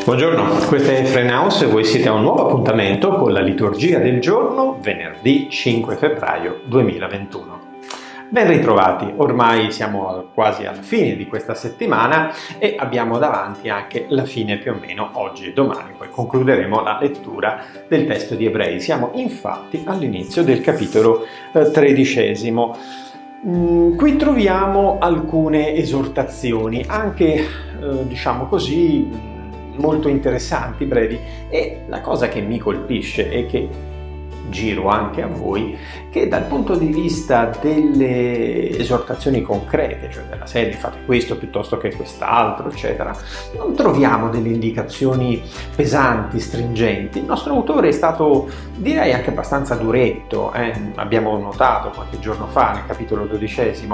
Buongiorno, questo è Frenaus e voi siete a un nuovo appuntamento con la liturgia del giorno, venerdì 5 febbraio 2021. Ben ritrovati, ormai siamo quasi alla fine di questa settimana e abbiamo davanti anche la fine più o meno oggi e domani, poi concluderemo la lettura del testo di Ebrei. Siamo infatti all'inizio del capitolo 13. Qui troviamo alcune esortazioni, anche diciamo così, molto interessanti, brevi, e la cosa che mi colpisce e che giro anche a voi, che dal punto di vista delle esortazioni concrete, cioè della serie fate questo piuttosto che quest'altro, eccetera, non troviamo delle indicazioni pesanti, stringenti. Il nostro autore è stato, direi, anche abbastanza duretto, abbiamo notato qualche giorno fa nel capitolo 12,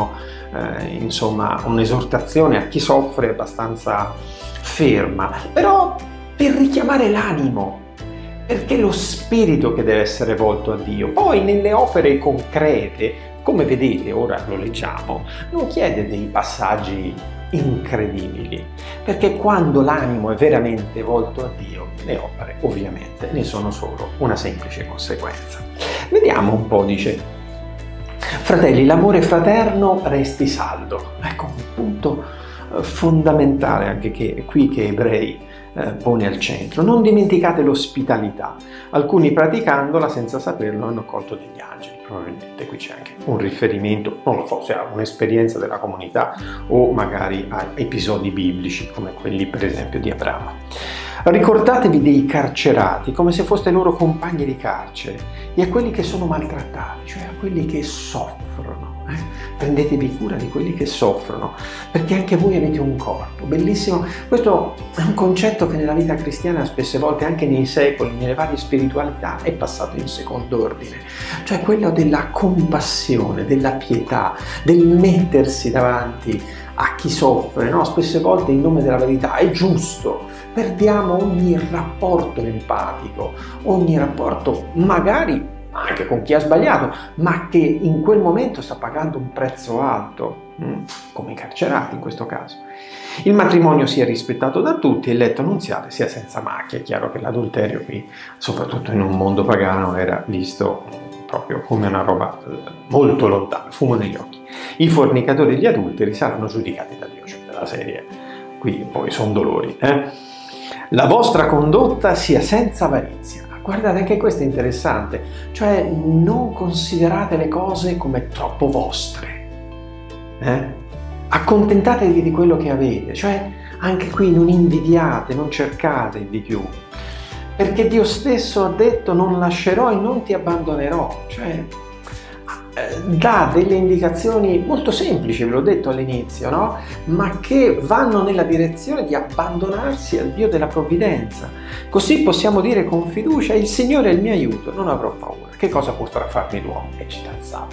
insomma, un'esortazione a chi soffre abbastanza ferma, però per richiamare l'animo, perché è lo spirito che deve essere volto a Dio. Poi nelle opere concrete, come vedete, ora lo leggiamo, non chiede dei passaggi incredibili, perché quando l'animo è veramente volto a Dio, le opere ovviamente ne sono solo una semplice conseguenza. Vediamo un po', dice: fratelli, l'amore fraterno resti saldo. Ecco un punto fondamentale anche qui che Ebrei pone al centro. Non dimenticate l'ospitalità. Alcuni praticandola senza saperlo hanno colto degli angeli. Probabilmente qui c'è anche un riferimento, non lo so, se a un'esperienza della comunità o magari a episodi biblici come quelli per esempio di Abramo. Ricordatevi dei carcerati come se foste loro compagni di carcere e a quelli che sono maltrattati, cioè a quelli che soffrono. Prendetevi cura di quelli che soffrono, perché anche voi avete un corpo. Bellissimo. Questo è un concetto che nella vita cristiana spesse volte, anche nei secoli, nelle varie spiritualità, è passato in secondo ordine. Cioè quello della compassione, della pietà, del mettersi davanti a chi soffre, no? Spesse volte in nome della verità. È giusto. Perdiamo ogni rapporto empatico, ogni rapporto magari anche con chi ha sbagliato, ma che in quel momento sta pagando un prezzo alto, come i carcerati in questo caso. Il matrimonio sia rispettato da tutti e il letto nuziale sia senza macchie. È chiaro che l'adulterio qui, soprattutto in un mondo pagano, era visto proprio come una roba molto lontana, fumo negli occhi. I fornicatori e gli adulteri saranno giudicati da Dio, cioè della serie, qui poi sono dolori. La vostra condotta sia senza avarizia. Guardate, anche questo è interessante, cioè non considerate le cose come troppo vostre, accontentatevi di quello che avete, cioè anche qui non invidiate, non cercate di più, perché Dio stesso ha detto non lascerò e non ti abbandonerò, cioè dà delle indicazioni molto semplici, ve l'ho detto all'inizio, no? Ma che vanno nella direzione di abbandonarsi al Dio della provvidenza. Così possiamo dire con fiducia: il Signore è il mio aiuto, non avrò paura. Che cosa potrà farmi l'uomo? E cita il Salmo.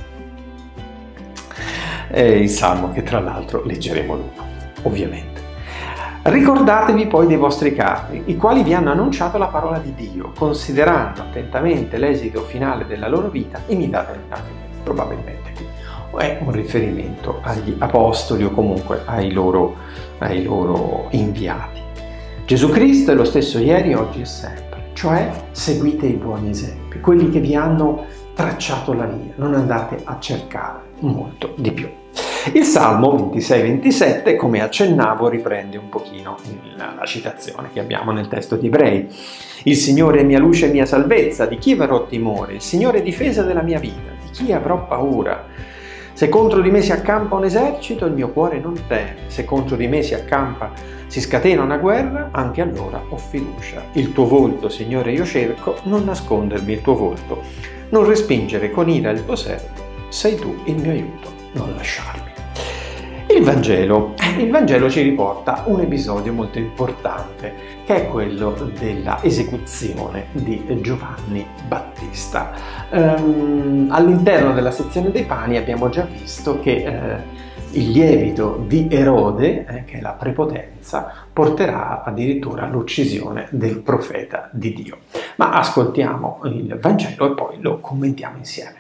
Il Salmo che tra l'altro leggeremo dopo, ovviamente. Ricordatevi poi dei vostri capi, i quali vi hanno annunciato la parola di Dio, considerando attentamente l'esito finale della loro vita, imitateli la fede. Probabilmente è un riferimento agli apostoli o comunque ai loro inviati. Gesù Cristo è lo stesso ieri, oggi e sempre, cioè seguite i buoni esempi, quelli che vi hanno tracciato la via, non andate a cercare molto di più. Il Salmo 26-27, come accennavo, riprende un pochino la citazione che abbiamo nel testo di Ebrei. Il Signore è mia luce e mia salvezza, di chi avrò timore? Il Signore è difesa della mia vita, di chi avrò paura? Se contro di me si accampa un esercito, il mio cuore non teme. Se contro di me si scatena una guerra, anche allora ho fiducia. Il tuo volto, Signore, io cerco, non nascondermi il tuo volto. Non respingere con ira il tuo servo, sei tu il mio aiuto, non lasciarmi. Il Vangelo ci riporta un episodio molto importante, che è quello della esecuzione di Giovanni Battista. All'interno della sezione dei pani abbiamo già visto che il lievito di Erode, che è la prepotenza, porterà addirittura all'uccisione del profeta di Dio. Ma ascoltiamo il Vangelo e poi lo commentiamo insieme.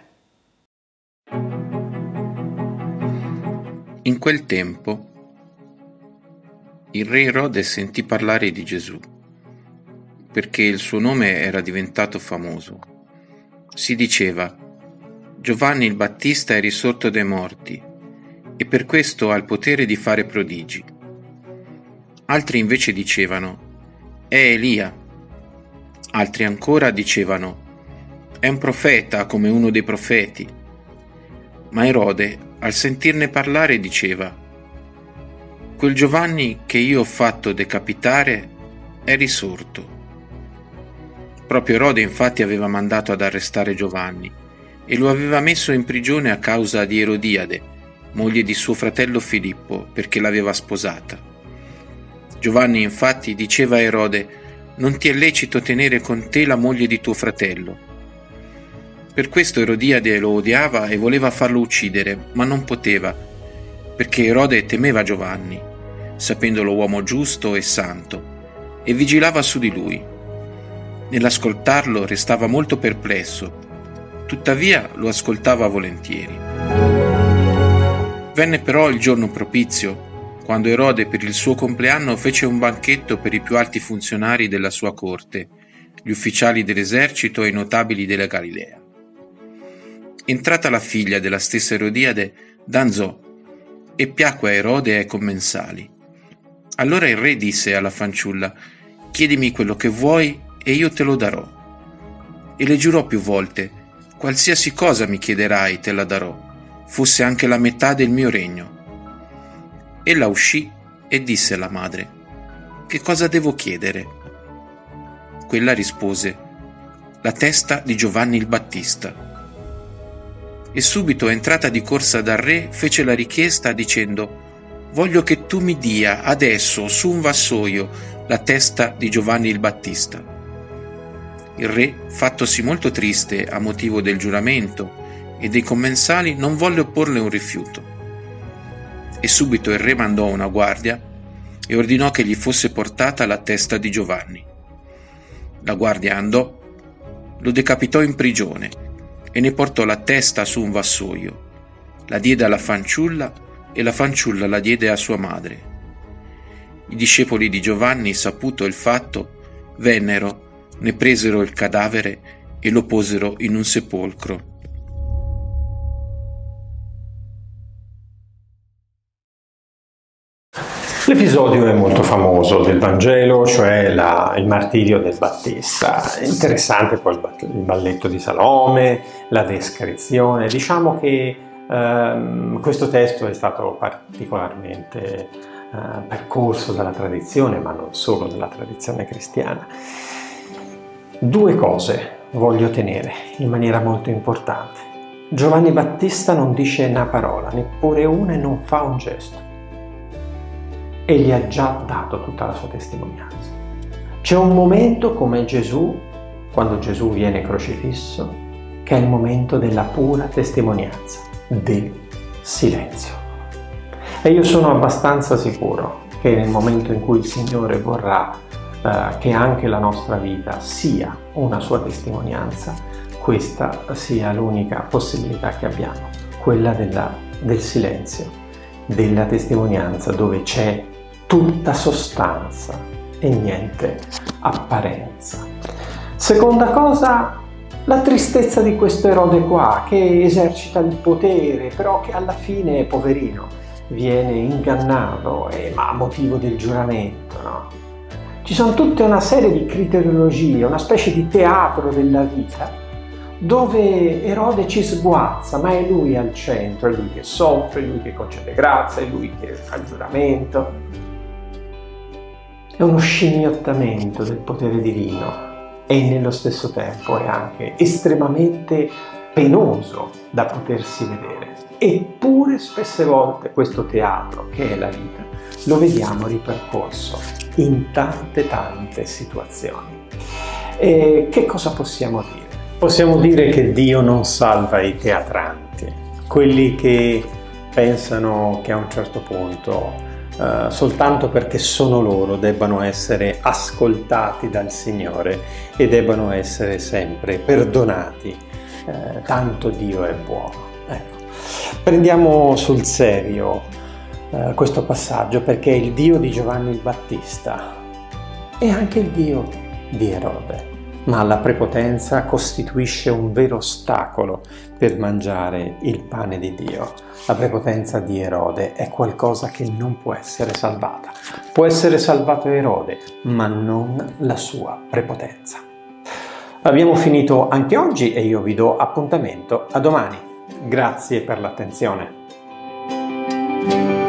In quel tempo Il re Erode sentì parlare di Gesù, perché il suo nome era diventato famoso. Si diceva: Giovanni il Battista è risorto dai morti, e per questo ha il potere di fare prodigi. Altri invece dicevano: è Elia. Altri ancora dicevano: è un profeta come uno dei profeti. Ma Erode, al sentirne parlare, diceva: quel Giovanni che io ho fatto decapitare è risorto. Proprio Erode infatti aveva mandato ad arrestare Giovanni e lo aveva messo in prigione a causa di Erodiade, moglie di suo fratello Filippo, perché l'aveva sposata. Giovanni infatti diceva a Erode: non ti è lecito tenere con te la moglie di tuo fratello. Per questo Erodiade lo odiava e voleva farlo uccidere, ma non poteva, perché Erode temeva Giovanni, sapendolo uomo giusto e santo, e vigilava su di lui. Nell'ascoltarlo restava molto perplesso, tuttavia lo ascoltava volentieri. Venne però il giorno propizio, quando Erode per il suo compleanno fece un banchetto per i più alti funzionari della sua corte, gli ufficiali dell'esercito e i notabili della Galilea. Entrata la figlia della stessa Erodiade, danzò e piacque a Erode e ai commensali. Allora il re disse alla fanciulla: chiedimi quello che vuoi e io te lo darò. E le giurò più volte: qualsiasi cosa mi chiederai te la darò, fosse anche la metà del mio regno. Ella uscì e disse alla madre: che cosa devo chiedere? Quella rispose: la testa di Giovanni il Battista. E subito, entrata di corsa dal re, fece la richiesta dicendo: voglio che tu mi dia adesso su un vassoio la testa di Giovanni il Battista. Il re, fattosi molto triste a motivo del giuramento e dei commensali, non volle opporle un rifiuto. E subito il re mandò una guardia e ordinò che gli fosse portata la testa di Giovanni. La guardia andò, lo decapitò in prigione e ne portò la testa su un vassoio, la diede alla fanciulla e la fanciulla la diede a sua madre. I discepoli di Giovanni, saputo il fatto, vennero, ne presero il cadavere e lo posero in un sepolcro. L'episodio è molto famoso del Vangelo, cioè il martirio del Battista. È interessante poi il balletto di Salome, la descrizione. Diciamo che questo testo è stato particolarmente percorso dalla tradizione, ma non solo dalla tradizione cristiana. Due cose voglio tenere in maniera molto importante. Giovanni Battista non dice una parola, neppure una, e non fa un gesto. E gli ha già dato tutta la sua testimonianza. C'è un momento come Gesù, quando Gesù viene crocifisso, che è il momento della pura testimonianza, del silenzio. E io sono abbastanza sicuro che nel momento in cui il Signore vorrà che anche la nostra vita sia una sua testimonianza, questa sia l'unica possibilità che abbiamo, quella del silenzio, della testimonianza, dove c'è tutta sostanza e niente apparenza. Seconda cosa, la tristezza di questo Erode qua, che esercita il potere, però che alla fine, poverino, viene ingannato, ma a motivo del giuramento, no? Ci sono tutta una serie di criteriologie, una specie di teatro della vita, dove Erode ci sguazza, ma è lui al centro, è lui che soffre, è lui che concede grazia, è lui che fa il giuramento. È uno scimmiottamento del potere divino e nello stesso tempo è anche estremamente penoso da potersi vedere. Eppure spesse volte questo teatro, che è la vita, lo vediamo ripercorso in tante situazioni. E che cosa possiamo dire? Possiamo dire che Dio non salva i teatranti, quelli che pensano che a un certo punto soltanto perché sono loro debbano essere ascoltati dal Signore e debbano essere sempre perdonati, tanto Dio è buono. Ecco. Prendiamo sul serio questo passaggio perché è il Dio di Giovanni il Battista e anche il Dio di Erode. Ma la prepotenza costituisce un vero ostacolo per mangiare il pane di Dio. La prepotenza di Erode è qualcosa che non può essere salvata. Può essere salvato Erode, ma non la sua prepotenza. Abbiamo finito anche oggi e io vi do appuntamento a domani. Grazie per l'attenzione.